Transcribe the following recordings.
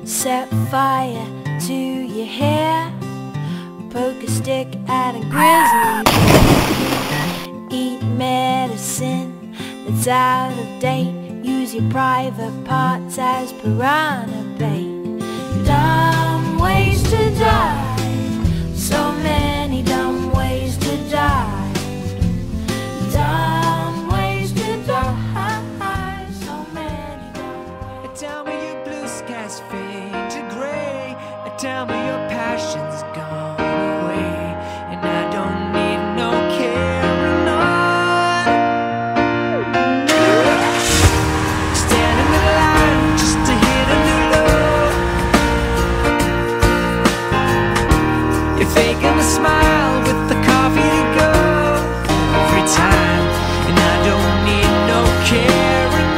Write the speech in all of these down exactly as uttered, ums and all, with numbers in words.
Set fire to your hair, poke a stick at a grizzly bear. Eat medicine that's out of date, use your private parts as piranha bait. Dumb ways to die, so many dumb ways to die. Dumb ways to die, so many dumb ways. Tell me your blue skies fade to gray, tell me your passion's gone away, and I don't need no carrying on. Stand in the line just to hit a new low. You're faking a smile with the coffee to go every time, and I don't need no carrying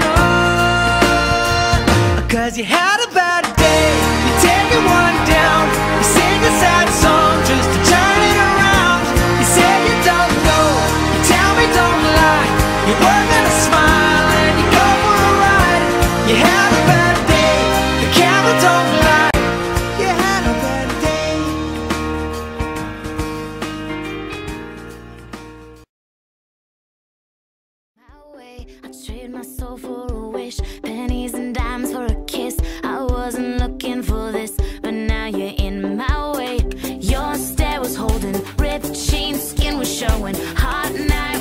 on. Cause you had a bad day, you take it one down, you sing a sad song just to turn it around. You say you don't know, you tell me don't lie, you work on a smile and you go for a ride. You had a bad day, the camera don't lie, you had a bad day. My way, I trade my soul for a wish, pennies and dimes for a kiss. I wasn't looking for this, but now you're in my way. Your stare was holding, ripped jeans, skin was showing, hot night.